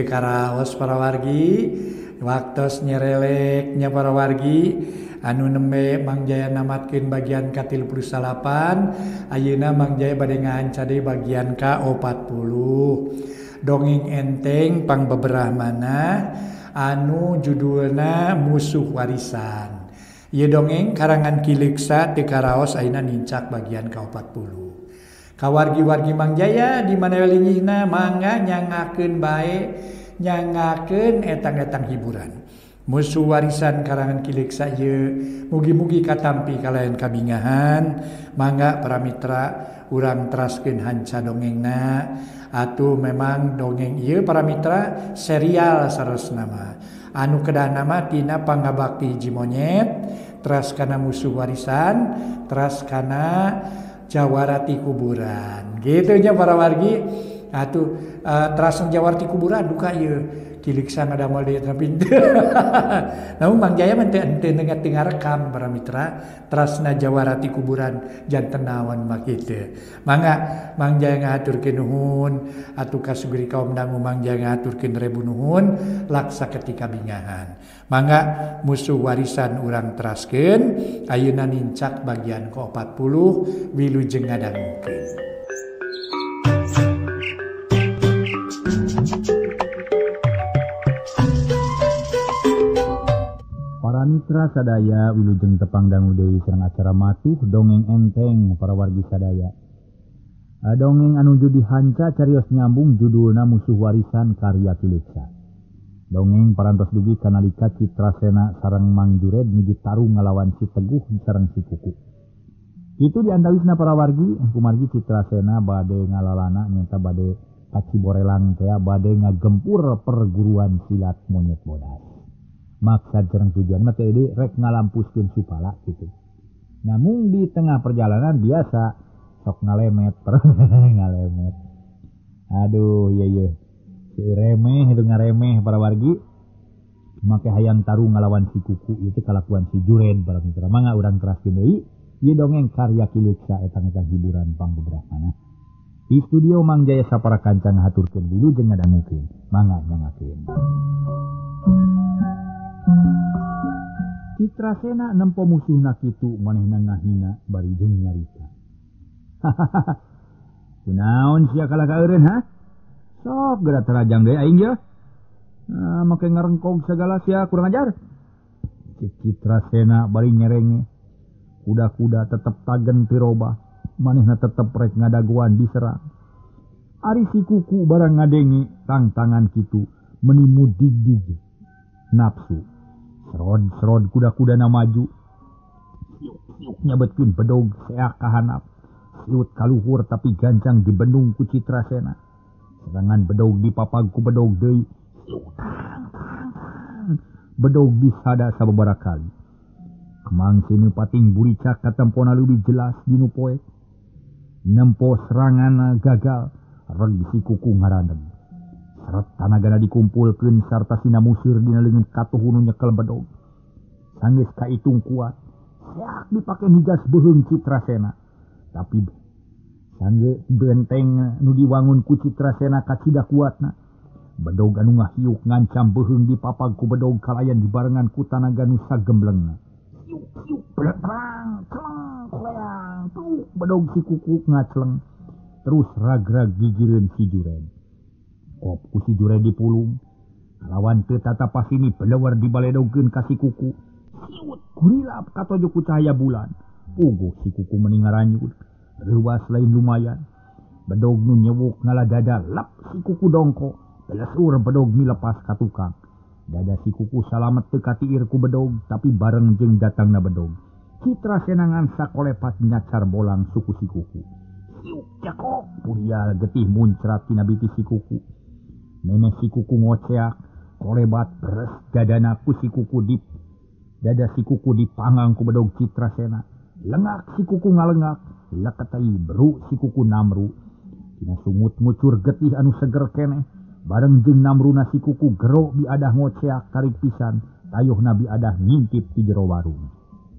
karaos para wargi waktos nyereleknya para wargi anu nembe Mang Jaya namatkeun bagian ka-38 ayeuna Mang Jaya bade ngaanca deui bagian ka-40 dongeng enteng pangbeberahmana anu judulna Musuh Warisan. Ieu dongeng karangan Ki Leuksa teu karaos ayeuna nincak bagian ka-40. Kawargi-wargi Mang Jaya di mana lingihna mangga nyangakeun bae nyangakeun etang-etang hiburan. Musuh Warisan karangan Ki Leuksa ieu mugi-mugi katampi kalayan kabingahan. Mangga para mitra urang teraskeun hanca dongengna atuh memang dongeng ieu para mitra serial saresna mah. Anu kedah nama tina Pangabakti Hiji Monyet, teras kana Musuh Warisan, teras kana Jawarati Kuburan. Gitu nya para wargi. Atuh terasa Jawarati Kuburan duka ieu. Ki Leuksa ngadamel deui tapi namun Mang Jaya mah teu teu ngarekam para mitra. Terasna Jawarati Kuburan janten naon mah kitu. Mangga Mang Jaya ngahaturkeun nuhun atuh kasugiri kaum dangu Mang Jaya ngahaturkeun rebu nuhun laksa ketika bingahan. Mangga Musuh Warisan urang teraskeun ayeuna nincak bagian ke-40 wilujeng ngadangukeun. Para mitra sadaya wilujeng tepang dangu deui sareng acara matuh dongeng enteng para wargi sadaya. Dongeng anu judi hanca carios nyambung judulna Musuh Warisan karya Ki Leuksa. Dongeng parantos dugi kanalika Citrasena sareng Mang Jured nuju tarung ngalawan si Teguh sareng si Kuku. Itu diantawisna para wargi kumargi Citrasena bade ngalalana nyata bade kaciborelang teh bade ngagempur perguruan silat monyet bodas. Maksud sareng tujuan mah teh rek ngalampuskeun supala gitu. Namun di tengah perjalanan biasa sok ngalemet ngalemet. Aduh iya si remeh itu ngaremeh para wargi. Make hayang tarung ngalawan si Kuku itu kalakuan si Jured para mitra. Mangga urang teraskeun deui ieu dongeng karya Ki Leuksa etang-etang hiburan pangbeberapana. Di studio Mang Jaya sapara kanca ngahaturkeun wilujeng ngadangukeun. Mangga nyangakeun. Citrasena nempo musuhna kitu manehna ngahina bari jeung nyarita. Kunaon sia kalaka eureun ha? Sok geura terajang deui aing ye. Make ngarengkog segala sia kurang ajar. Citrasena bari nyerenge. Kuda-kuda tetep tagen piroba. Manehna tetep rek ngadaguan diserang. Ari si Kuku barang ngadengi tang-tangan kitu menimu dig-dig nafsu. Serod-serod kuda-kuda na maju. Siuk-siuk nyabetkeun bedog seak kahanap. Siut kaluhur tapi gancang dibendung ku Citrasena. Serangan bedog dipapag ku bedog deui. Siuk tang. Bedog disada sababaraha kali. Kemang sinu pating buricak katempona leuwih jelas dinu poek. Nempo serangan gagal reg si Kuku ngaradeg. Seret tanagana dikumpulkeun sarta sina musir dina leungeun katuh nu nyekel bedog. Sanggeus kaitung kuat, seak dipake nigas beuheung Citrasena. Tapi sangge benteng nu diwangun ku Citrasena kacida kuatna. Bedog anu ngahiuk ngancam beuheung dipapag ku bedog kalayan dibarengan ku tanaga nu sagemblengna. Siuk-siuk beletrang, celeng, kleang, tuh bedog si Kuku ngaceleng. Terus rag-rag gigireun si Jured. Kop ku si Jured dipulung. Lawan teu tatapas ini belewar dibaledogkeun ka si Kuku. Siut kurilap katojo ku cahaya bulan. Puguh si Kuku meni ngaranyud. Reuwas lain lumayan. Bedog nu nyewuk ngaladada lap si Kuku dongko. Belesur bedog milepas ka tukang. Dada si Kuku salamet teu katiir ku bedog tapi bareng jeung datangna bedog. Citrasena ngansak olepat nyacar bolang suku si Kuku. Siuk jakok purial getih muncrat tina biti si Kuku. Memeh si Kuku ngoceak, kolebat beres dadana ku si Kuku dip. Dada si Kuku dipangang ku bedog Citrasena. Lengak si Kuku ngalengak, leketai beru si Kuku namru. Tina sungut ngucur getih anu seger keneh. Bareng jeung namruna si Kuku gero biadah ngoceak tarik pisan. Tayuhna biadah ngintip ti jero warung.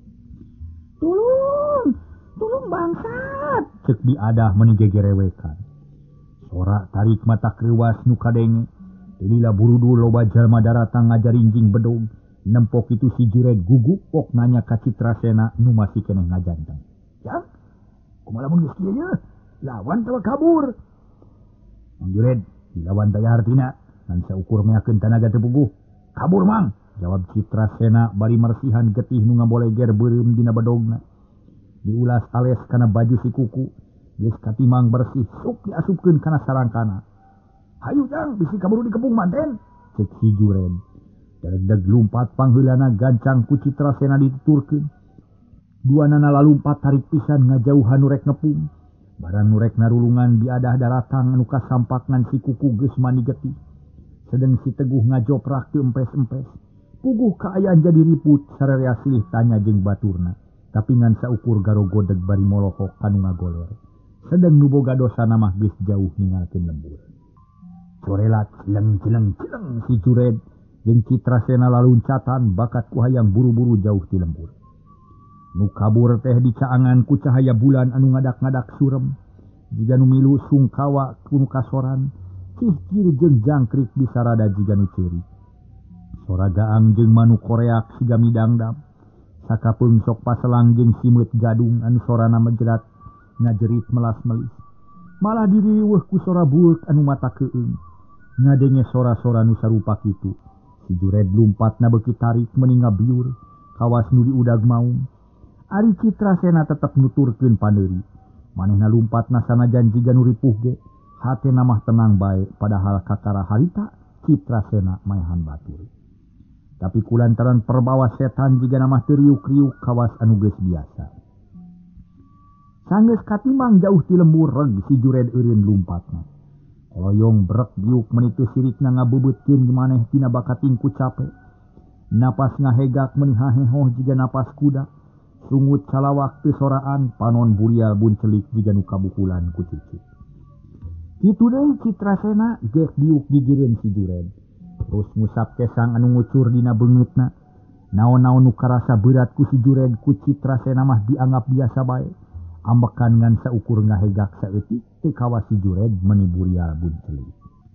Tulung bangsat, cek biadah meni gegerewekan. Sora tarik mata kreuwas nu kadenge. Lila buru-dulu loba jalma daratang ngajarinjing bedog. Nempok itu si Jured gugup pok nanya ka Citrasena nu masih keneh ngajanteng. Jang, kumaha lamun geus kieu ye? Lawan tawa kabur. Mang Jured, dilawan teh artina ngan saukur meakeun tanaga teu puguh. Kabur mang, jawab Citrasena bari marsihan getih nu ngaboleger beureum dina bedogna. Diulas ales kana baju si kuku, geus katimang bersih sok diasupkeun kana sarangkana. Hayu jang, bisi kaburu di kepung manten, cek si Jured. Daleg lumpat pangheulana gancang ku Citrasena dituturkeun. Duanana lalumpat tarik pisan ngajauhan nurek ngepung. Barang nurek narulungan diadah daratang anu kasampak ngan si kuku geus mani getih. Sedeng si Teguh ngajoprak teu empes-empes. Puguh kaayaan jadi riput sarerea silih tanya jeung baturna. Tapi ngan saukur garogodeg bari molohok anu ngagoler. Sedeng nu boga dosana mah geus jauh ninggalkeun lembur. Corelat cileng si Jured jeung Citrasena laluncatan bakat ku hayang buru-buru jauh ti lembur. Nu kabur teh dicaangan ku cahaya bulan anu ngadak-ngadak surem. Jiga nu milu sungkawa ku kasoran, cih-cir jeung jangkrik disarada jiga nu ceuri. Sora gaang jeung manu koreak siga midangdam. Sakapeung sok paselang jeung simeut gadung anu sorana menjerat ngajerit melas-melis. Malah diririweuh ku sora bueuk anu mata keueung. Ngadenge sora-sora nu sarupa kitu. Si Jured lumpatna beuki tarik meninga biur, kawas nu diudag maung. Ari Citrasena tetep nuturkeun paneuri. Manehna lumpatna sanajan jiga nu ripuh ge, hatena mah tenang bae padahal kakara harita Citrasena maehan batur. Tapi kulantaran perbawa setan jiga namah teu riuk-riuk kawas anu geus biasa. Sanggeus katimang jauh ti lembur reg si Jured eureun lumpatna. Koloyong brek diuk menitu sirikna ngabebeutkeun maneh tina bakating ku capek. Napas ngahegak meni hahehoh jiga napas kuda. Sungut calawak teu soraan panon burial buncelik jiga nu kabukulan ku cucu. Kitu deui Citrasena geus diuk gigireun si Jured. Terus ngusap kesang anu ngucur dina beungeutna. Naon-naon nu karasa berat ku si Jured ku Citrasena mah dianggap biasa bae. Ambekan ngan saukur ngahegak saeutik teu kawas si Jured meuni burial buncelik.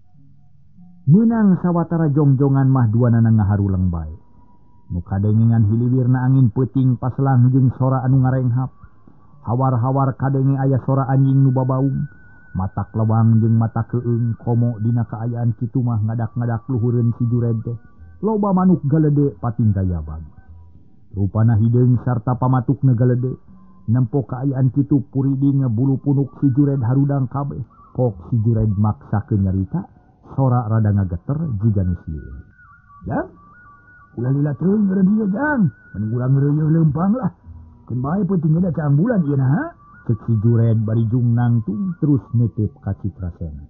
Meunang sawatara jongjongan mah duanana ngaharuleng bae. Nu kadengengan hiliwirna angin peuting paselang jeung sora anu ngarenghap. Hawar-hawar kadenge aya sora anjing nu babaung. Matak lewang jeung mata keueung komo dina kaayaan kitu mah ngadak-ngadak luhureun si Jured teh. Loba manuk galede pating gayabag. Rupana hideung sarta pamatukna galede. Nempo kaayaan kitu puridi ngebulu punuk si Jured harudang kabeh. Kok si Jured maksakeun nyarita, sora rada ngageter jiga nu sieun. Jang, ulah lila teuing ngeureun dieu jang, mending urang ngeureuyeuh leumpang lah. Keun bae penting da caang bulan ieu na ha. Cek si Jured bari jung nangtung terus neuteup ka Citrasena.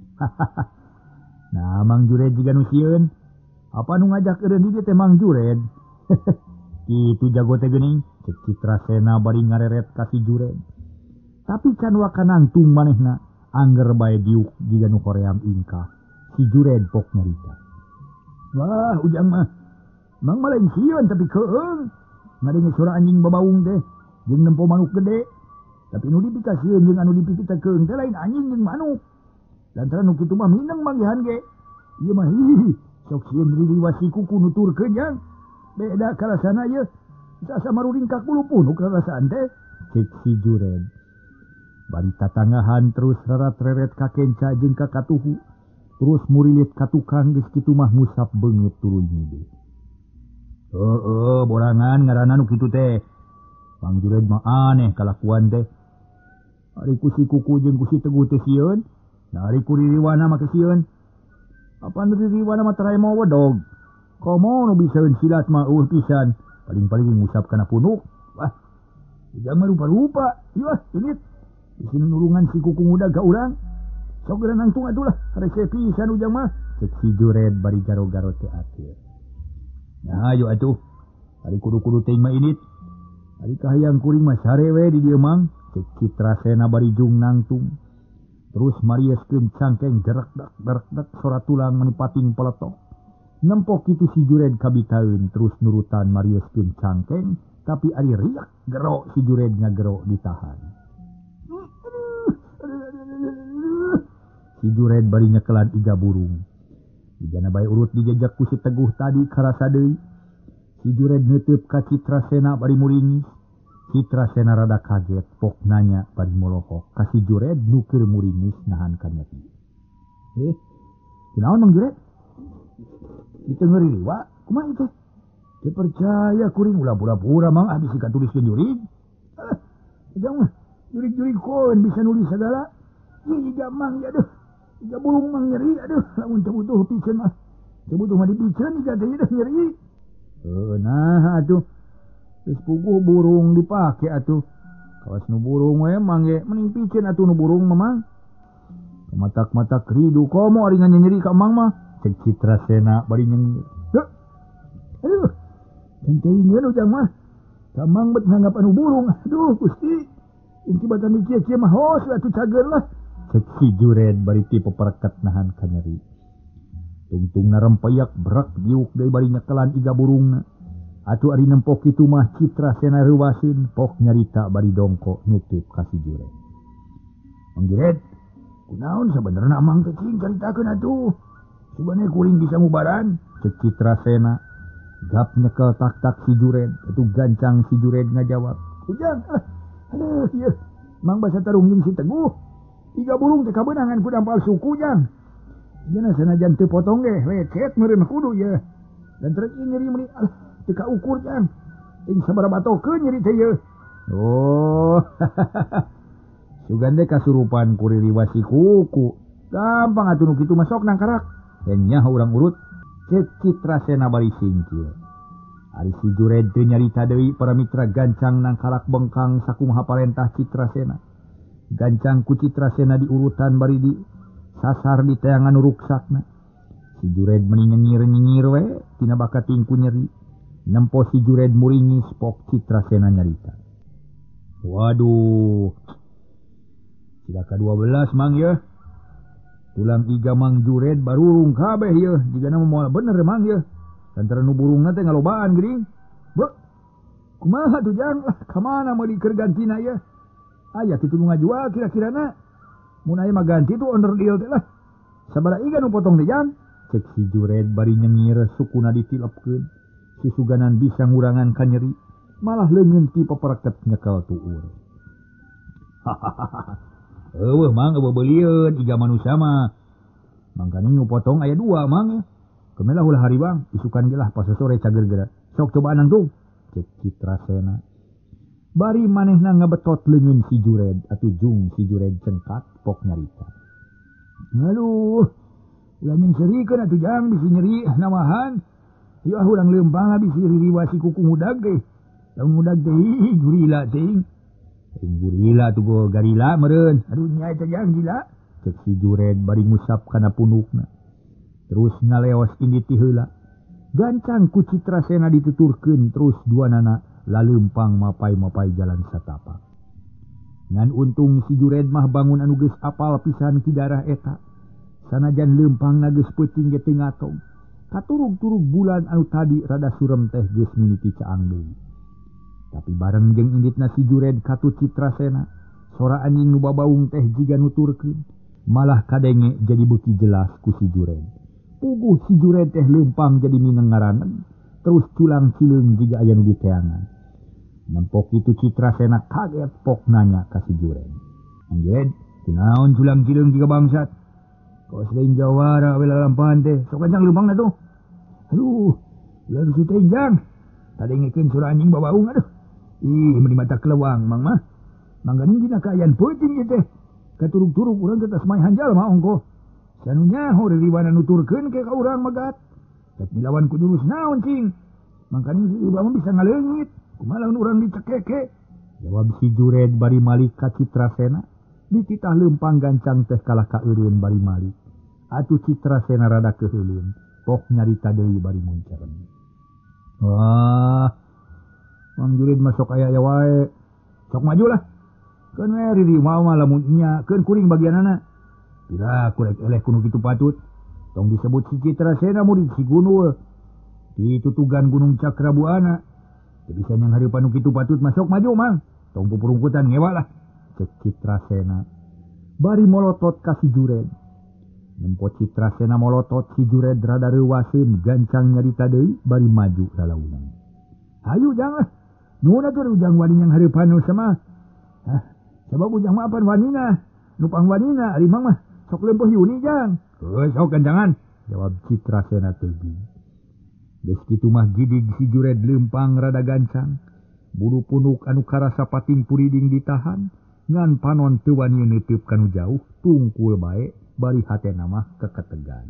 Nah, Mang Jured jiga nu sieun. Apa nu ngajak eureun dieu teh Mang Jured? Itu jago teh geuning, cek Citrasena bari ngareret ka si Jured. Tapi can wakanangtung manehna, angger bae diuk jiga nu hoream ingkah. Si Jured pok nyarita. Wah, ujang mah. Mang malain sieun tapi keueung. Ngadenge suara anjing babaung teh, jeung nempo manuk gede. Tapi nu dipikasieun jeung anu dipikita keueung teh lain anjing jeung manuk. Lantaran nu kitu mah mineng manggihan ge. Ieu mah sok sieun ririwasi kuku nuturkeun jang. Beda karasana ye, sasa maruringkak bulu punuk karasaan teh, cek si Jured. Bari tatangahan terus rarat-reret ka kenca jeung ka katuhu, terus murilit ka tukang geus kitu mah ngusap beungeut tuluy ngidu. Borangan ngaranna nu kitu teh. Mang Jured mah aneh kalakuan teh. Ari ku si kuku jeung ku si Teguh teh sieun, dari ku ririwana make sieun. Apaan ririwana mah tarae mau wedog. Komo nu bisaeun silat mah eueuh pisan, paling-paling ngusap kana punuk. Wah, ujang mah rupa-rupa. Ieu ini bisi nulungan si kuku muda ka urang. Sok geura nangtung atuh lah, rese pisan ujang mah. Cek si Jured bari garo-garo teu atur. Nah, ayo atuh. Ari kudu-kudu teuing mah init. Ari kahayang kuring mah sare we di dieu mang. Cek Citrasena bari jung nangtung. Terus marieskeun cangkeng derak-dak sora tulang menipating peletok. Nempok itu si Jured kabitaeun terus nurutan marieskeun cangkeng, tapi ari riak gero si Jured ngagero ditahan. Si Jured bari nyekelan iga burung. Dijana bae urut dijajak ku si Teguh tadi karasa deui. Si Jured neuteup ka Citrasena bari muringis. Citrasena rada kaget pok nanya bari molohok ka si Jured nu keur muringis nahan ka nyeri. Kunaon Mang Jured? Itu ngeri liwa, kumaha itu? Teu percaya kuring ulah pura-pura Mang abis ka tulis ke jurig. Jangan mah, jurig-jurig koen bisa nulis segala. Iga Mang ya deh. Iga burung Mang nyeri aduh, lamun teu butuh piceun mah. Teu butuh mah dipiceun iga teh dah nyeri. Nah atuh. Geus puguh burung dipake atuh. Kawas nu burung we mangge mending piceun atuh nu burung mah Mang. Matak-matak ridu komo ari nyeri ka Mang mah. Cek Citrasena bari nyengir. Aduh. Tentei ngeun ujang mah. Ka Mang bet nganggap anu burung. Aduh Gusti. Inti batan dikieu-kieu mah hos atuh cager lah. Cek si Jured bari ti pepereket nahan ka nyeri. Tungtung na rempeyak berak diuk deui bari nyekelan iga burungna. Atuh ari nempok kitu mah Citrasena reuwaseun pok nyarita bari dongko neuteup ka si Jured. Mang Jured, kunaon sabenerna Mang teh cing caritakeun atuh. Subane kuring bisa mubaran. Cek Citrasena gap nyekel tak-tak si Jured. Atuh gancang si Jured ngajawab. Ujang, aduh ieu Mang basa tarung jeung si Teguh. Iga burung teh kabeunangan ku dampal suku Jang. Jana sanajan teu potong ge lecet meureun kudu ye. Dan terus nyeri meuni teu kaukur Jang. Ting sabaraha batokeun nyeri teh ye. Oh. Sugan teh kasurupan ku ririwasi kuku. Gampang atuh nu kitu mah sok nangkarak. Yang nyaho urang urut. Cek Citrasena bari singkil. Ari si Jured teu nyarita deui para mitra gancang nangkarak bengkang sakumaha parentah Citrasena. Gancang ku Citrasena di urutan bari di sasar di teangan ruksakna. Si Jured meni nyengir-nyengir we tina bakat tingku nyeri. Nempo si Jured muringis pok Citrasena nyarita. Waduh. Sida ka-12 Mang ya. Tulang iga Mang Jured barurung kabeh ya. Jigana moal bener Mang ya. Lantaran nu burungna teh ngalobaan geuning. Beuh. Kumaha tuh Jang? Ka mana meuli keur gantina ya? Aya kitu nu ngajual kira-kirana. Mun aya mah ganti tu onder deal teh lah. Sabaraha iga nu potong teh Jang? Cek si Jured bari nyengir sukuna ditilepkeun. Susuganan bisa ngurangan ka nyeri. Malah leungeun ti pepereket nyekel tuur. Eueuh Mang eueuh beulieun iga manusia mah. Mangkani nu potong aya 2 Mang. Kemelah ulah hari Bang, isukan ge lah pas sore cager geura. Sok cobaan antung. Cek Citrasena. Bari manehna ngabetot leungeun si Jured atuh jung si Jured cengkat pok nyarita. Aduh, ulah nyengserikeun atuh Jang bisi nyeri nawahan. Ieu urang leumpang bisi ririwasi kuku mudag teh. Lamun mudag teh gurila teh. Gurila tuh go garila meureun. Aduh nya eta Jang gila. Cek si Jured bari ngusap kana punukna. Terus ngaleos indi ti heula. Gancang ku Citrasena dituturkeun terus duanana laleumpang mapai-mapai jalan satapak. Ngan untung si Jured mah bangun anu geus apal pisan ti daerah eta. Sanajan leumpang geus peuting ge teu ngatong. Katurug-turug bulan anu tadi rada surem teh geus mimiti caang deui. Tapi bareng jeung inditna si Jured katu Citrasena, sora anjing nu babaung teh jiga nuturkeun, malah kadenge jadi beuki jelas ku si Jured. Puguh si Jured teh leumpang jadi minengaranen, terus culang cileung jiga aya nu diteangan. Nempok itu Citrasena kaget pok nanya ka si Jured. Mang Jured, kunaon culang cileung jiga bangsat? Kos lain jawara we lalampahan teh, sok kancang leumpangna tuh. Aduh, ulah rusuh teh Jang. Tadengekeun surah anjing babaung aduh. Ih, meni mata kelewang Mang mah. Mangganing dina kaayaan peuting ieu teh. Katurug-turug urang teh tasmai hanjal mah ongko. Sanunya hore riwana nuturkeun ke ka urang magat. Tek dilawan ku jurus naon cing. Mangkani riba mah bisa ngaleungit. Kumaha lamun urang dicekeke? Jawab si Jured bari malik ka Citrasena. Dititah leumpang gancang teh kalah ka eureun bari malik. Atuh Citrasena rada keuheulin. Pok nyarita deui bari muncerem. Wah. Mang Jured masuk aya wae. Sok majulah. Keun we riri mah lamun nya keun kuring bagianana. Pira kurek eleh kuno kitu patut. Tong disebut si Citrasena murid si Gunul. Di tutugan Gunung Cakrabuana. Teu bisa nyang hareupan nu kitu patut masuk maju Mang. Tong pupurungkutan ngewa lah. Cek Citrasena. Bari molotot ka si Jured. Nempo Citrasena molotot si Jured rada reuwaseun gancang nyarita deui bari maju lalaunan. Hayu jangan. Nuna tuh ujang wani yang hareupan sama. Sabab ujang mah apan wanina. Nupang wanina ari mah sok leumpeuh yuni jang. Heuh sok gancangan. Jawab Citrasena teuing. Geus kitu mah gidig si Jured leumpang rada gancang. Bulu punuk anu karasa pating puriding ditahan. Ngan panon teu wani neuteup kanu jauh tungkul bae bari hatena mah keketegan.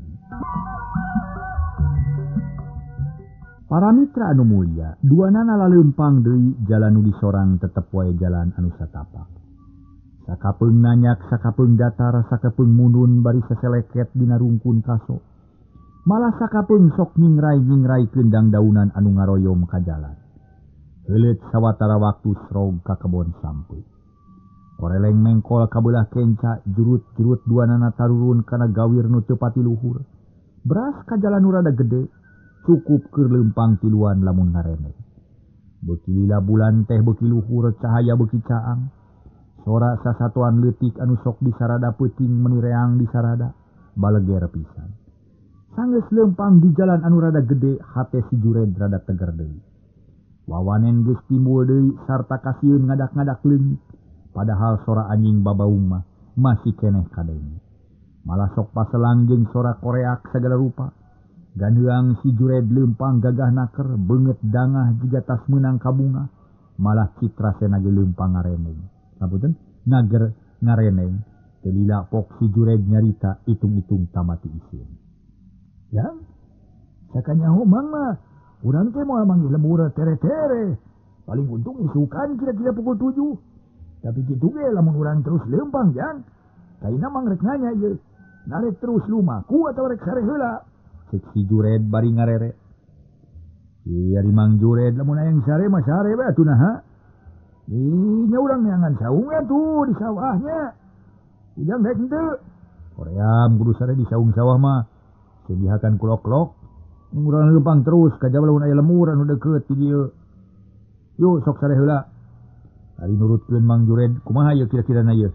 Para mitra anu mulia, duanana laleumpang deui jalan nu disorang tetep wae jalan anu satapak. Sakapeung nanyak, sakapeung datar, sakapeung munun bari seseleket dina rungkun kaso. Malah sakapeung sok nyingrai kendang daunan anu ngaroyom ka jalan. Heuleut sawatara waktu srog ka kebon sampeu. Koreleng mengkol kabelah kenca jurut-jurut duanana tarurun kana gawir nu teu pati luhur. Beras ka jalan nu rada gede. Cukup keur leumpang tiluan lamun ngarene. Beuki lila bulan teh beuki luhur cahaya beuki caang. Sora sasatuan leutik anu sok disarada peuting menireang disarada baleger pisan. Sanggeus leumpang di jalan anu rada gede hate si Jured rada teger deui. Wawanen geus timbul deui sarta kasieun ngadak-ngadak leungit. Padahal sora anjing babaung mah masih keneh kadenge. Malah sok paselang jeung sora koreak sagala rupa. Gandeang si Jured leumpang gagah naker beungeut dangah jiga tas meunang kabunga. Malah Citrasena ge leumpang ngareneng. Sapunten nager ngareneng teu lila pok si Jured nyarita itung-itung tamati isin. Yang sakanyaho mang mah urang teh moal manggih lembur tere-tere. Paling untung isukan kira-kira pukul 7. Tapi kitu ge lamun urang terus leumpang jang. Kaina mang rek nanya ieu. Narek terus lumaku atau rek sare heula? Cek si Jured bari ngarere. Iya di Mang Jured lamun aya sare mah sare bae atuh naha. Nya urang neangan saung atuh di sawahnya. Ujang daek henteu. Koream kudu sare di saung sawah mah. Sedihakan kulok-lok. Ning urang leumpang terus kajaba lamun aya lemur anu deukeut di dieu. Yo sok sare heula. Ari nurutkeun Mang Jured kumaha ieu kira-kirana ieu?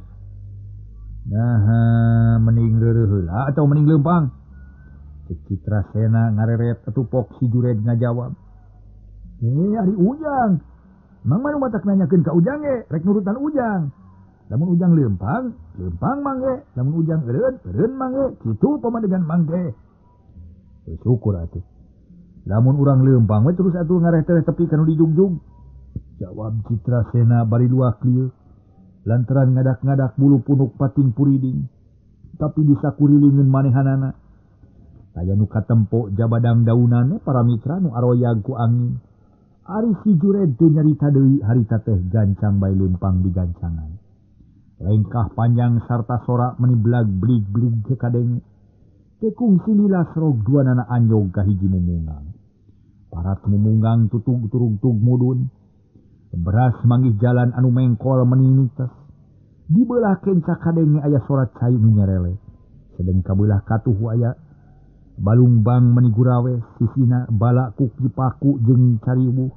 Nah, mending reureuh heula atau mending leumpang? Citrasena ngareret atupok si Jured ngajawab. Ari Ujang. Mang manu matak nanyakeun ka Ujang ge, rek nurutan Ujang. Lamun Ujang leumpang mang ge. Lamun Ujang eureun mang ge. Kitu pamadegan mang ge. Syukur atuh. Lamun urang leumpang we terus atuh ngareh teh tepi kanu dijugjug. Jawab Citrasena bari luak lieu. Lantaran ngadak-ngadak bulu punuk pating puriding. Tapi disakurilingeun manehanana. Aya nu katempo jabadang daunane para mitra nu aroyag ku angin. Ari si Jured teu nyarita deui harita teh gancang bae leumpang di gancangan. Lengkah panjang sarta sora meni blag-blig-blig ke kadenge. Tekung silila srog duanana anyog ka hiji mumungang. Parat mumungang tutug-turug-tug mudun. Beras manggih jalan anu mengkol meninites. Di beulah kenca kadenge aya sora cai nu nyerele. Sedeng kabelah katuh aya balungbang menigurawe sisina bala kuki paku jeung cariu.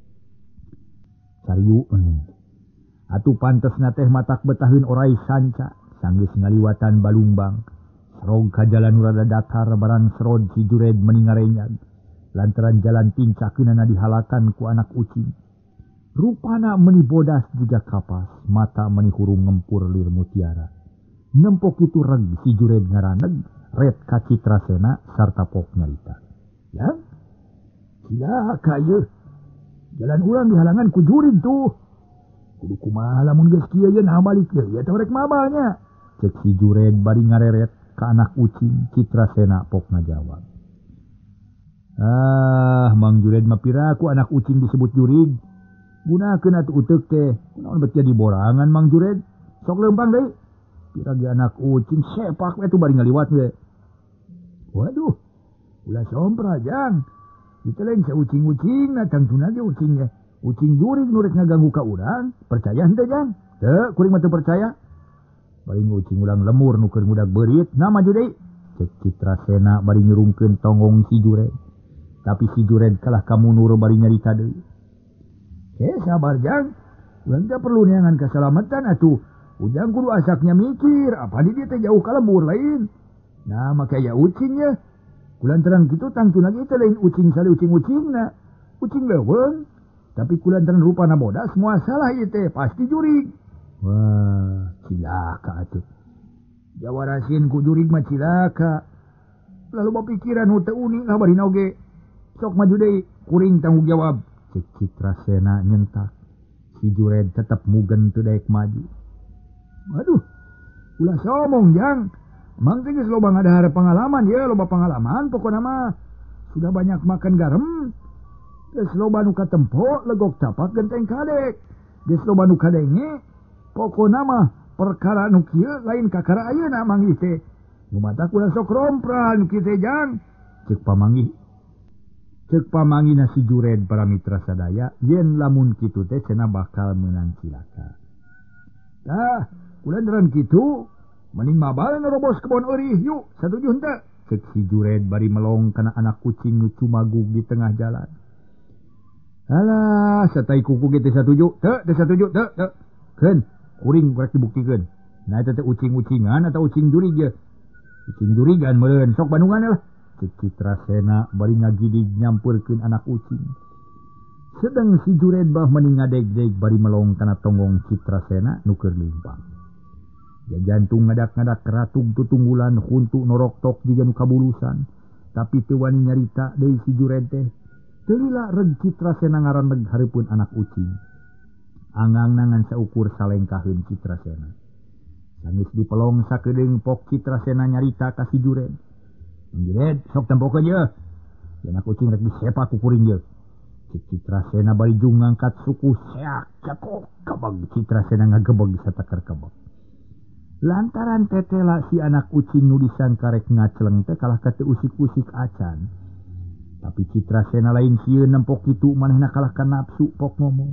Atuh pantesna teh matak betaheun orai sanca sanggeus ngaliwatan balungbang. Srog ka jalan nu rada datar barang serod si Jured meni ngarenyag. Lantaran jalan pincakeunana dihalakan ku anak ucing. Rupana meni bodas jiga kapas, mata meni hurung ngempur lir mutiara. Nempok itu reg si Jured ngaraneg, red ka Citrasena sarta pok nyarita. Ya? Silah kaya. Jalan urang dihalangan ku Jurid tuh. Kudu kumaha lamun geus kieu ye nah balik deui eta rek mabalnya. Cek si Jured bari ngareret ka anak ucing. Citrasena pok ngajawab. Mang Jured mah pira ku anak ucing disebut Jurig. Gunakeun atuh uteuk teh. Kunaon bet jadi borangan Mang Jured. Sok leumpang deui. Pira ge anak ucing sepak we tuh bari ngaliwat we. Waduh. Ulah sompra jang. Diteleng saucing-ucing na tangtuna ge ucing ge. Ucing Jurig nu rek ngaganggu ka urang. Percaya henteu jang? Teu, kuring mah teu percaya. Bari ucing urang lemur nu keur ngudag beurit, na maju deui. Cek Citrasena bari nyurungkeun tonggong si Jured. Tapi si Jured kalah kamunur bari nyarita deui. Sabar jang. Urang teh perlu neangan keselamatan atuh. Ujang kudu asaknya mikir, apa di dia teh jauh ka lembur lain. Nah maka ya ucingnya kulantaran gitu tangtu lagi itu lain ucing sali ucing na ucing leweng tapi kulantaran rupana bodas semua salah itu pasti jurig. Wah cilaka atuh jawarasin ku jurig mah cilaka lalu bapikiran teu unik lah bari oge sok maju deui kuring tanggung jawab cek Citrasena nyentak si Jured tetap mugen teu daek maju. Aduh ulah somong jang mang teh geus loba ngadahar pengalaman ya loba pengalaman pokona mah sudah banyak makan garam geus loba nu katempo legok tapak genteng kadek geus loba nu kadenge pokona mah perkara nu kieu lain kakara ayeuna manggih teh nu mata kulah sok rompral nu kieu teh jang cek pamanggih si Jured para mitra sadaya yen lamun kitu teh cenah bakal meunang cilaka. Tah kulantaran kitu mending mabal nerobos kebon eurih yuk satuju henteu cek si Jured bari melong kana anak kucing nu cumagug di tengah jalan. Alah satai kuku ge teh satuju teu keun kuring rek dibuktikeun nah eta teh ucing-ucingan atau ucing jurig ye ucing jurigan meureun sok bandungan lah cek Citrasena bari ngagidig nyampeurkeun anak ucing. Sedang si Jured bah mending ngadeg-deg bari melong kana tonggong Citrasena nu keur limpang. Ya jantung ngadak-ngadak keratung tutunggulan huntu norok tok jiga nu kabulusan tapi teu wani nyarita deui si Jured teh. Teu lila reg Citrasena ngaraneg hareupeun anak ucing. Angang nangan saukur salengkaheun Citrasena. Sanggeus dipelong sakedeung pok Citrasena nyarita ka si Jured. Jured sok tempokeun ye. Anak kucing rek disepak ku kuring ye. Citrasena bari jung ngangkat suku seak cekok kabag Citrasena ngagebeg satakar kabag. Lantaran tetela si anak kucing nu disangka rek ngacleng teh kalah ka teu usik-usik acan. Tapi Citrasena lain sieun nempok kitu manehna kalah ka nafsu pok ngomong.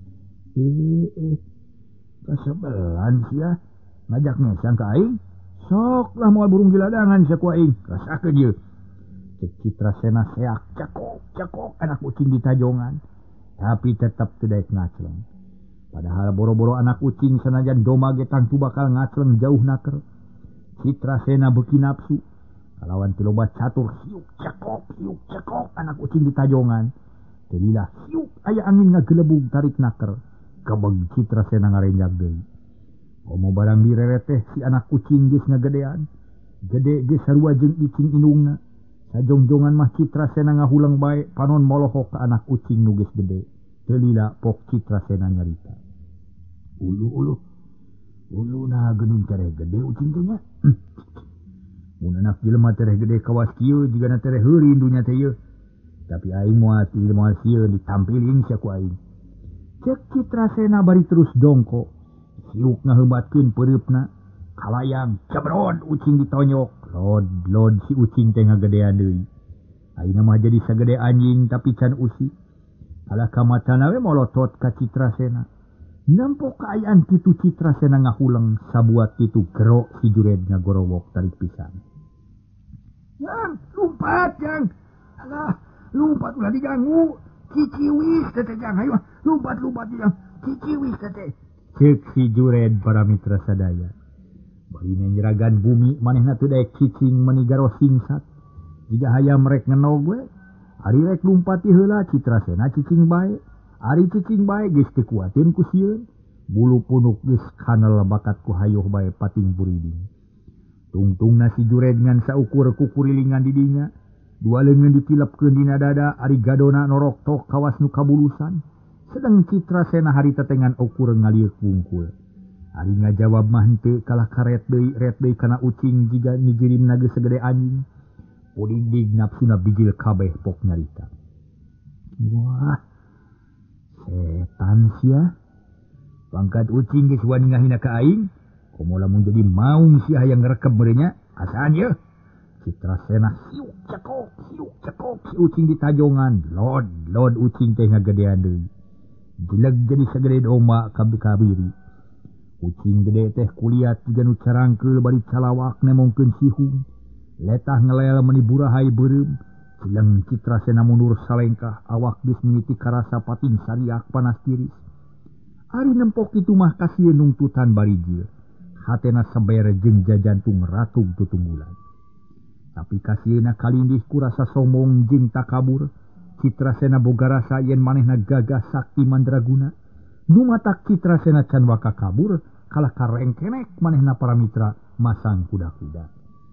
Kasebelan sia ngajak ngesang ka aing. Sok lah moal burung giladangan sia ku aing. Rasakeun ye. Cek Citrasena seak cekok anak kucing di tajongan. Tapi tetap teu daek ngacleng. Padahal boro-boro anak kucing sanajan doma ge tangtu bakal ngacleng jauh naker. Citrasena beuki nafsu. Kalawan teu loba catur hiuk cekok anak kucing di tajongan. Teu lilah hiuk aya angin ngagelebug tarik naker. Kabeg Citrasena ngarenjak deui. Komo barang direret teh si anak kucing geus ngagedean. Gede geus sarua jeung icing indungna. Sajongjongan mah Citrasena ngahulang bae panon molohok ka anak kucing nu geus gede. Teu lila pok Citrasena nyarita. Ulu nah geuning tereh gede ucing teh nya. Mun anak jelema tereh gede kawas kieu jigana tereh heuri indunya teh ye. Tapi aing moal sieun ditampilin sia ku aing. Cek Citrasena bari terus dongko. Hiuk ngaheubatkeun peureupna. Kalayang cebrod ucing ditonyok. Lod si ucing teh ngagedean deui. Ayeuna mah jadi sagede anjing tapi can usi. Alah kamatana we molotot ka Citrasena. Nampok kaayaan kitu Citrasena ngahuleng sabuat kitu gero si Jured ngagorowok tarik pisan. Yang lumpat yang. Alah lumpat ulah diganggu. Ciciwis teteh jang hayu lumpat yang ciciwis teteh. Cek si Jured para mitra sadaya. Bari nyeragan bumi manehna teu daek cicing menigaro singsat. Jiga hayam rek ngenog we, ari rek lumpati heula Citrasena cicing bae. Ari cicing bae geus teu kuateun ku sieun. Bulu punuk geus kanel bakat ku hayuh bae pating buriding. Tungtungna si Jured ngan saukur kukurilingan di dinya. Dua leungeun ditilepkeun dina dada ari gadona norok tok kawas nu kabulusan. Sedang Citrasena harita tengan ukur ngalieur wungkul. Ari ngajawab mah henteu kalah karet deui kana ucing jiga nigirimna geus segede anjing. Udig nafsuna bijil kabeh pok nyarita. Wah. Setan sia. Pangkat ucing geus wani ngahina ka aing, komo lamun jadi maung sia hayang ngrekeb merenya, asaan ye. Citrasena hiuk cekok si ucing di tajongan. Lod ucing teh ngagedean deui. Jileg jadi sagede domba kabiri. Ucing gede teh kuliat jiga nu carangkeul bari calawak nemongkeun sihung. Letah ngelel meuni burahay beureum. Sileng Citrasena mundur salengkah awak geus mimiti karasa pating sariak panas tiris. Ari nempok itu mah kasieun nungtutan bari jil. Hatena saber jeung jajantung ratung tutunggulan. Tapi kasieuna kalindih ku rasa sombong jeung takabur, Citrasena boga rasa yen manehna gagah sakti mandraguna. Nu matak Citrasena can waka kabur, kalah karengkenek manehna para mitra masang kuda-kuda.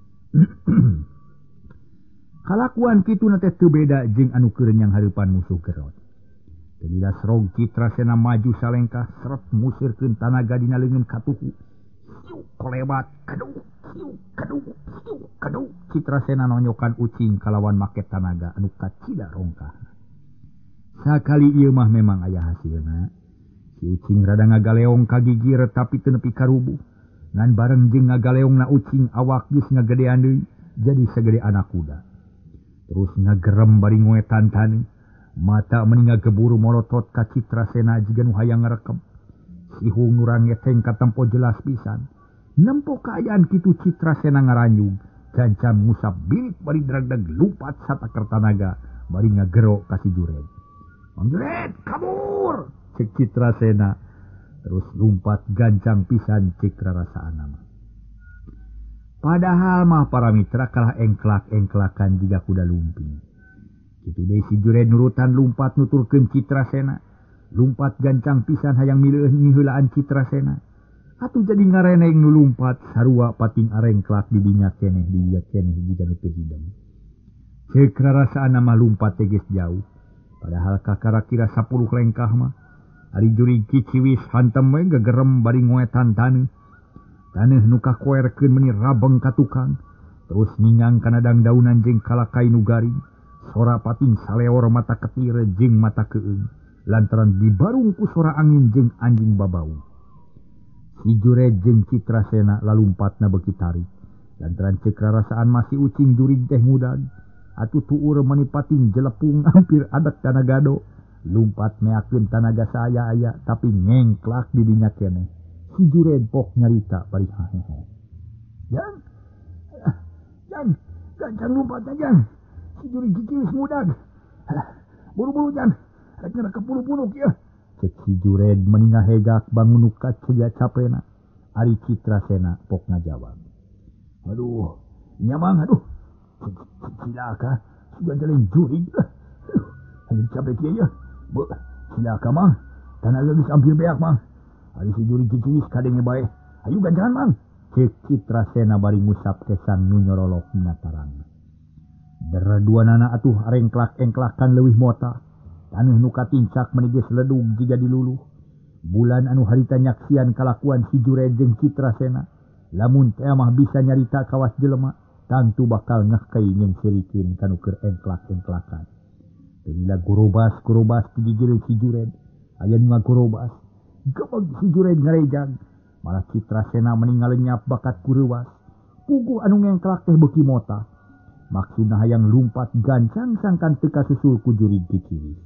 Kalakuan kitu na teh teu beda jeung anu kerenyang hareupan musuh gerot. Teu srog Citrasena maju salengkah seret musirkeun tanaga dina leungeun katuhu. Siu kolewat kaduk, siu kaduk, siu kaduk. Citrasena nonyokan ucing kalawan make tanaga anu kacida rongkah. Sakali ieu mah memang aya hasilna. Si ucing rada ngagaleong kagigir tapi teu nepi karubuh. Ngan bareng jeung ngagaleongna ucing awak geus ngagedean deui jadi sagede anak kuda. Terus ngagerem bari ngoetan tani, mata meni ngageburu molotot ka Citrasena jiga nu hayang ngarekep. Sihung nurang ngeteng katempo jelas pisan. Nempo kaayaan kitu Citrasena ngaranjung, gancang ngusap bilik bari dragdag lumpat satakar tanaga bari ngagero ka si Jured. "Mang Jured, kabur!" cek Citrasena. Terus lumpat gancang pisan cek rarasaanna mah. Padahal mah para mitra kalah engklak-engklakan jiga kuda lumping. Kitu deui si Jured nurutan lumpat nuturkeun Citrasena. Lumpat gancang pisan hayang mileueun miheulaan Citrasena. Atuh jadi ngareneng nu lumpat sarua pating arengklak di dinya keneh di dinya keneh jiga nu teu hidem. Ceuk rarasaanna mah lumpat teh geus jauh. Padahal kakara-kira 10 lengkah mah. Ari jurig Ciciwis hantem we gegerem bari ngoetan taneuh. Taneuh nu kakoerkeun meni rabeng ka tukang. Terus ningang kana dangdaunan jeung kalakai nu garing. Sora pating saleor mata ketir jeung mata keung. Lantaran dibarung ku sora angin jeung anjing babau. Si Jured jeung Citrasena lalumpatna beuki tarik. Lantaran ceuk rarasaan masih ucing jurig teh mudag. Atuh tuur meni pating jelepung hampir adak kana gado. Lumpat meakeun tanaga saaya-aya tapi ngengklak di dinya keneh. Si Jured pok nyarita bari hahehe. "Jang, gancang lumpat jang. Si Jurig Ciciwis mudag. Buru-buru jang, rek ngerekep pulu-pulu kieu." Cek si Jured meni ngahegak bangun nu kaceja capena. Ari Citrasena pok ngajawab. "Aduh, nyamang aduh. Cilaka, sugan jalan jurig. Hanya capek kieu ya. Cilaka mah, tanaga geus ampir beak mah. Ari si Jurig Ciciwis kadenge bae. Ayo ganjangan mang." Cek Citrasena bari ngusap kesang nu nyorolok dina tarang. Deraduanana atuh arengklak-engklakan leuwih mota. Taneuh nu katincak meni geus ledug jiga diluluh. Bulan anu harita nyaksian kalakuan si Jured jeung Citrasena. Lamun teh mah bisa nyarita kawas jelema, tangtu bakal ngehkei nyengserikeun kanu keur engklak-engklakan. Teuila gorobas ti gigireun si Jured. Aya nu ngagorobas. Gebeg si Jured ngarejag. Malah Citrasena meni ngalenyap bakat kureuwas. Puguh anu ngengklak teh beuki mota. Maksudna hayang lumpat gancang sangkan teu kasusul ku Jurig Ciciwis.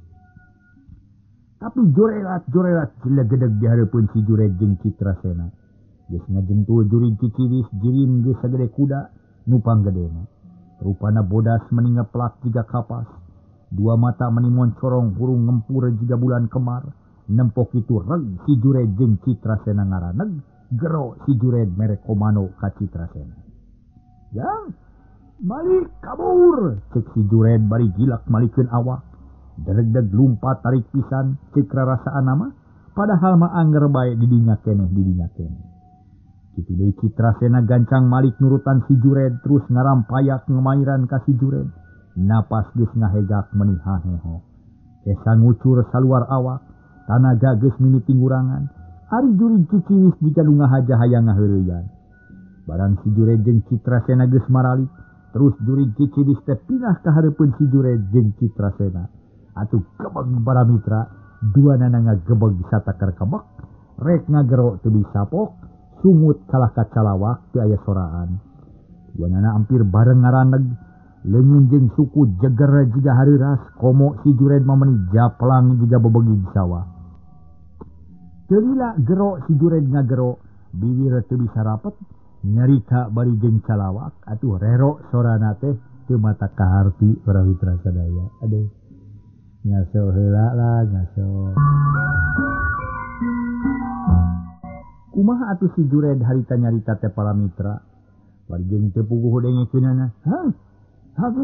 Tapi jorelat cilegedeg di hareupeun si Jured jeung Citrasena. Geus ngajentul Jurig Ciciwis jirim geus sagede kuda nu panggedena. Rupana bodas meni ngeplak jiga kapas. Dua mata meni moncorong hurung ngempur jiga bulan kemar. Nempok itu reg si Jured jeung Citrasena ngaraneg. Gero si Jured mere komando ka Citrasena. "Jang, balik kabur!" cek si Jured bari gilak malikeun awak. Deregdeg lumpat tarik pisan cek rarasaanna mah. Padahal mah anger bae di dinya keneh. Kitu deui Citrasena gancang malik nurutan si Jured terus ngarampayak ngemairan ka si Jured. Napas geus ngahegak meni haheho. Esa ngucur saluar awak. Tanaga geus mimiti ngurangan. Ari Jurig Ciciwis jika nu ngahaja hayang ngaheureuyan. Barang si Jured jeung Citrasena geus maralik, terus Jurig Ciciwis teh pindah ka hareupeun si Jured jeung Citrasena. Atuh gebeg para mitra, duanana ngagebeg satakar kebek, rek ngagero teu bisa pok, sumut kalah kacalawak teu aya soraan. Duanana ampir bareng ngaraneg, leungeun jeung suku jeger jiga hareuras, komo si Jured mameni japlang jiga bebegi di sawah. Teuila gero si Jured ngagero, bibir teu bisa rapet, nyarita bari jeung calawak, atuh rero sorana teh teu mata kaharti para mitra sadaya. Aduh. Ngaso heula lah, ngaso. Kumaha atuh si Jured harita nyarita teh para mitra? Bari jeung teu puguh dengekeunana. "Hah, Hayu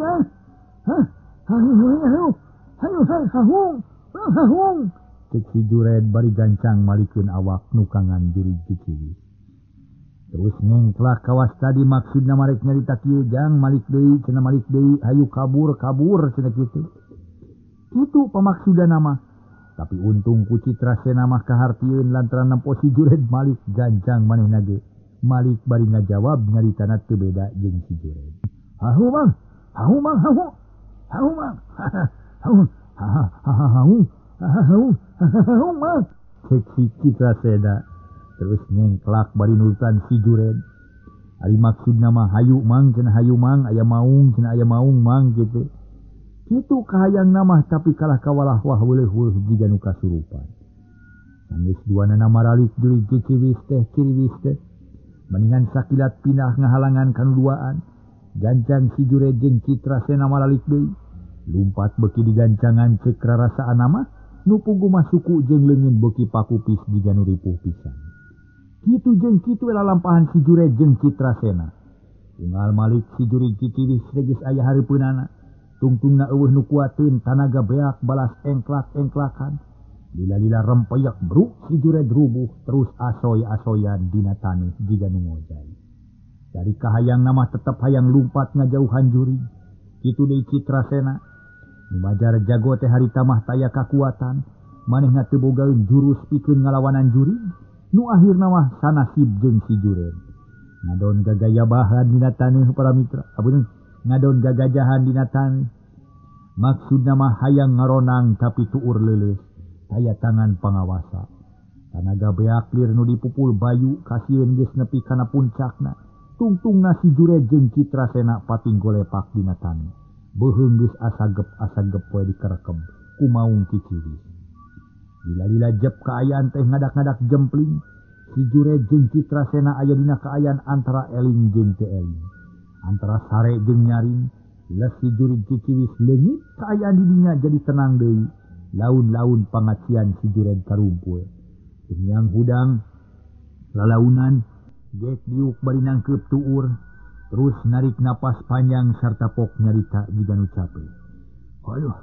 hahung. Cek si Jured bari gancang malikeun awak nukangan jurig Ciciwis. Terus ngengklak kawas tadi maksudna marek nyarita kieu jang malik deui cenah malik deui hayu kabur cenah kitu. Kitu pamaksudana mah. Tapi untung ku Citrasena mah kahartieun lantaran nempo si Jured malik gancang manehna ge. Malik bari ngajawab nyaritana teu beda jeung si Jured. Hahu mang. Cek si Citrasena. Terus ngengklak bari nurutan si Jured. Ari maksudna mah hayu mang cenah hayu mang, aya maung cenah aya maung mang kitu. Kitu kahayang namah tapi kalah kawalah wah weuleuh jiga nu kasurupan. Nangis duana nama ralik jurig Ciciwis teh Ciriwis teh. Mendingan sakilat pindah ngahalangan kanu duaan. Gancang si Jured jeung Citrasena malalik deui. Lumpat beuki digancangan cek rarasaan nama nu pugu masuku jeung leungeun beuki pakupis jiga nu ripuh pisan. Kitu jeung kitu lalampahan si Jured jeung Citrasena. Unggal malik si jurig Ciciwis geus aya hareupeunana. Tungtungna eueuh nu kuateun tanaga beak balas engklak-engklakan. Lila-lila rempeyak bruk si Jured rubuh terus asoy-asoyan dina taneuh jiga nu ngojay. Dari kahayang nama tetep hayang lumpat ngajauhan jurig. Kitu deui Citrasena. Nu majar jago teh harita mah taya kakuatan. Manehna teu bogaeun jurus pikeun ngalawanan jurig. Nu akhirna mah sanasib jeung si Jured. Ngadon gagayabahan dina taneuh para mitra. Ngadon gagajahan dina taneuh. Maksudna mah hayang ngaronang tapi tuur leuleus. Taya tangan pangawasa. Tanaga beak lir nu dipupul bayu kasieun geus nepi kana puncakna. Tungtungna si Jured jeung Citrasena pating golepak dina taneuh. Beuheung geus asagep poe dikerekem ku maung Ciciwis. Lila-lila jep kaayaan teh ngadak-ngadak jempling. Si Jured jeung Citrasena aya dina kaayaan antara eling jeung teu eling. Antara sare jeung nyaring. Les si jurig Ciciwis leungit kaayaan di dinya jadi tenang deui. Laun-laun pangacian si Jured karumpul. Kunyang hudang lalaunan gek diuk bari nangkeup tuur. Terus narik napas panjang sarta pok nyarita jiga nu capek. Aduh.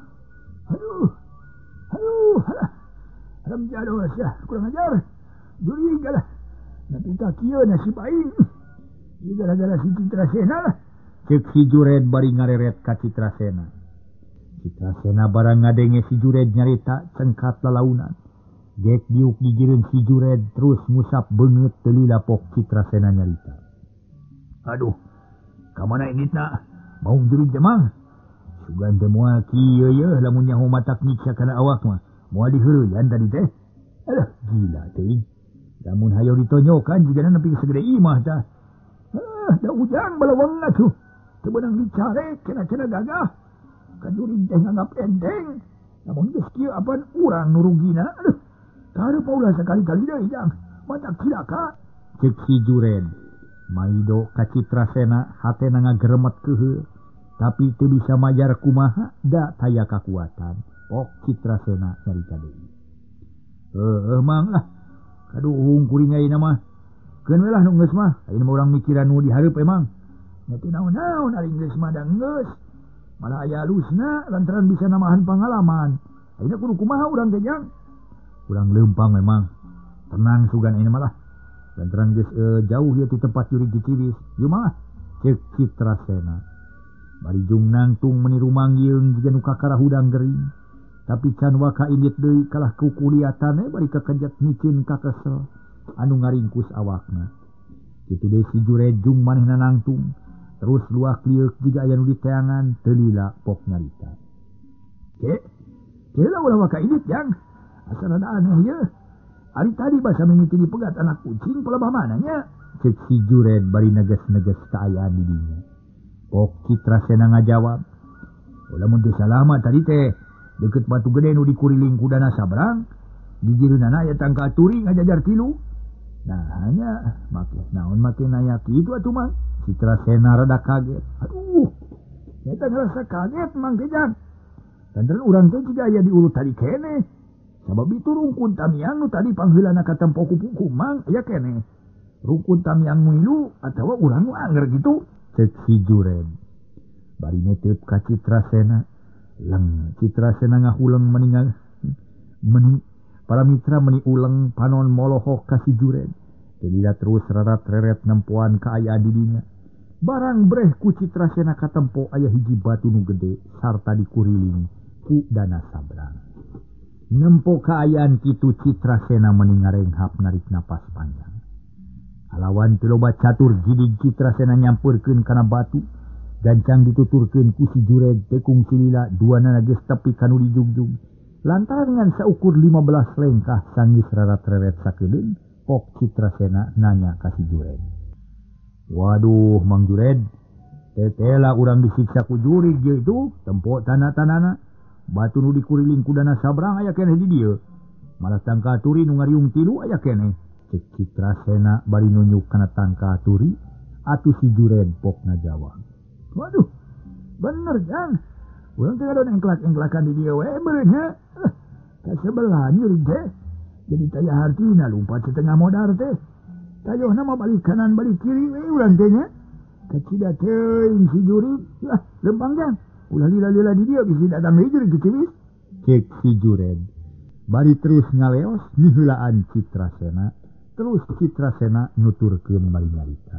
Haram jado sia, kurang ajar. Jurig lah. Napita kieu nasib aing. Ieu gara-gara si Citrasena lah. Cek si Jured bari ngareret ka Citrasena. Citrasena barang ngadenge si Jured nyarita cengkat lalaunan. Gek diuk digireun si Jured terus ngusap beungeut teu lila pok Citrasena nyarita. Aduh, kamana inditna? Maung jurig teh mah. Sugan teh moal kieu yeuh lamun nyaho matak nyiksa kana awak mah. Moal diheureuyan tadi teh. Aduh, gila teh. Lamun hayo ditonyokan jigana nepi segede imah tah. Da ujang balawang atuh. Teu beunang dicarek cenah-cenah gagah. Kajurig teh nganggap enteng. Namun geus kieu apan urang nu rugina. Aduh, tareup ulah sakali-kali deui jang. Matak cilaka. Cek si Jured. Maido ka Citrasena hatena ngageremet keuheur. Tapi teu bisa majar kumaha da taya kakuatan. Pok Citrasena nyarita deui. Mang lah. Kaduhung kuring ayeuna mah. Keun we lah nu geus mah. Ayeuna mah urang mikiran nu dihareup emang. Nya teu naon-naon ari geus mah da geus. Malah aya alusna lantaran bisa namahan pangalaman. Ayeuna kudu kumaha urang teh jang? Urang leumpang memang. Tenang sugan ayeuna mah lah. Lantaran geus jauh ieu ti tempat jurig Ciciwis. Ieu mah cek Citrasena. Bari jung nangtung meniru mangyeung jiga nu kakara hudang gering. Tapi can waka indit deui kalah kukuliatan bari kakejet micin kakesel anu ngaringkus awakna. Kitu deui si Jured jung manehna nangtung. Terus luak liuk jiga aya nu diteangan teu lila pok nyarita. Kieu ulah waka indit jang. Asa rada aneh ieu. Ari tadi basa mimiti dipegat anak kucing pelebah mananya. Cek si Jured bari neges-neges kaayaan di dinya. Pok Citrasena ngajawab. Lamun teh salama tadi teh deket batu gede nu dikuriling kudana sabrang. Di jireunana aya tangka turi ngajajar tilu. Nah hanya make naya kitu atuh mang. Citrasena rada kaget. Aduh. Eta ngerasa kaget mang teh jang. Lantaran urang teh jiga aya di ulu tadi kene. Sabab itu rungkun tamiang nu tadi pangheulana ka tempo kupu mang aya kene. Rungkun tamiang milu atawa urang nu anger gitu. Cek si Jured. bari netep ka Citrasena. Leng Citrasena ngahuleng meninggal meni para mitra meni uleng panon molohok ka si Jured. Delila terus rarat-reret nempuan kaayaan didinya. Barang breh ku Citrasena katempo aya hiji batu nu gede sarta dikuriling ku dana sabrang. Nempo kaayaan kitu Citrasena meni ngarenghap narik napas panjang. Alawan teu loba catur gidig Citrasena nyampeurkeun kana batu. Gancang dituturkeun ku si Jured tekung silila duana geus tepi kanu dijugjug. Lantaran ngan saukur 15 lengkah sanggis rarat-reret sakedeung pok Citrasena nanya ka si Jured. Waduh Mang Jured, tetela urang disiksa ku jurig je itu tempo tanah-tanana. Batu nu dikuriling ku dana sabrang aya keneh di dieu. Malah tangka turi nu ngariung tilu aya keneh. Cek Citrasena bari nunjuk kana tangka turi atuh si Jured pok ngajawab. Waduh, bener Jang. Urang teh ngadon engklak-engklakan di dieu we beureun nya. Ka sebelah nyurig teh. Jadi taya hartina lumpat setengah modar teh. Tayohna mah balik kanan balik kiri we urang teh nya. Kacida teuing si jurig. Yah, lempang Jang. Ulah lila-lila di dieu bisi datang deui jurig kitu wis. Cek si Jured. Bari terus ngaleos niheulaan Citrasena. Terus Citrasena nuturkeun bari nyarita.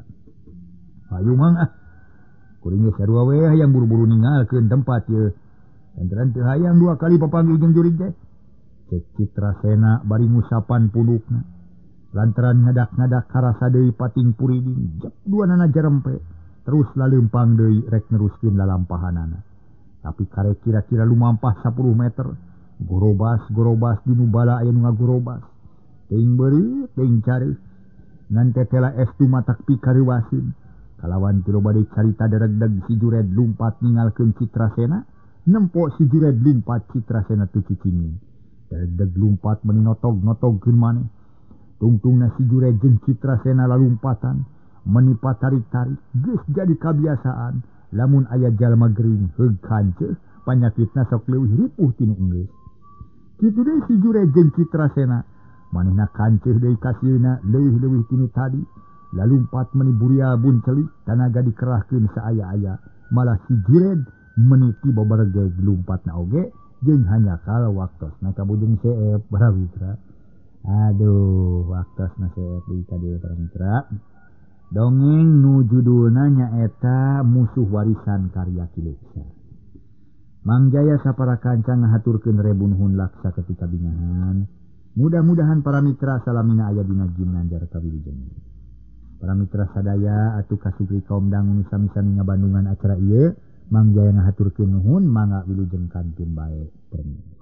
Hayu Mang kuring geus sarua we hayang buru-buru ninggalkeun tempat ieu. Enteran teu hayang 2 kali papanggih jeung jurig teh. Cek Citrasena bari ngusapan pundukna. Lantaran ngadak-ngadak karasa deui pating puriding jep duanana jarempe. Terus laleumpang deui rek neruskeun lalampahanana. Tapi karek kira-kira lumampah 10 meter. Gorobas dinu bala aya nu ngagorobas. Teuing beureut teuing careuh. Ngan tetela estu matak pikareuwasin. Kalawan teu loba deui carita deregdeg si Jured lumpat ninggalkeun Citrasena, nempo si Jured lumpat Citrasena teu cicingin. Deregdeg lumpat meni notog-notogkeun maneh. Tungtungna si Jured jeung Citrasena lalumpatan, meni patarik-tarik, geus jadi kabiasaan. Lamun aya jalma gering heug kanceuh, panyakitna sok leuwih ripuh tinu enggeus. Kitu deui si Jured jeung Citrasena, manehna kanceuh deui kasieuna leuwih-leuwih tinu tadi. Lalumpat meni buria buncelik tanaga dikerahkeun saaya-aya. Malah si Jured meni tiba baregeg lumpatna oge jeung hanyakal waktosna kabujeng seep para mitra. Aduh, waktosna seep deui ka dieu para mitra. Dongeng nu judulna nyaeta Musuh Warisan Karya Kileksa. Mang Jaya sapara kanca ngahaturkeun rebu nuhun laksa ketika bingahan. Mudah-mudahan para mitra salamina aya dina ginanjar kawilujengan. Para mitra sadaya atuh kasugri kaum dangu nu sami-sami ngabandungan acara ieu, Mang Jaya ngahaturkeun nuhun mangga wilujeng kantun bae.